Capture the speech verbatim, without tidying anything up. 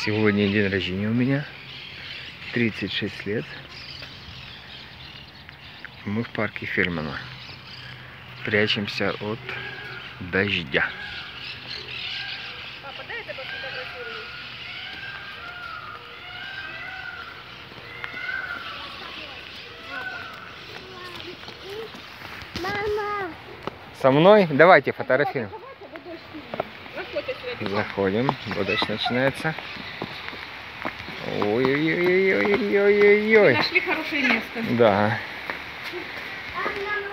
Сегодня день рождения у меня. тридцать шесть лет. Мы в парке Фермана. Прячемся от дождя. Папа, дай я тебя сфотографирую. Мама. Со мной? Давайте фотографируем. Заходи, Заходим. Дождь начинается. Ой-ой-ой-ой-ой-ой-ой-ой. нашли хорошее место. Да. А, мама,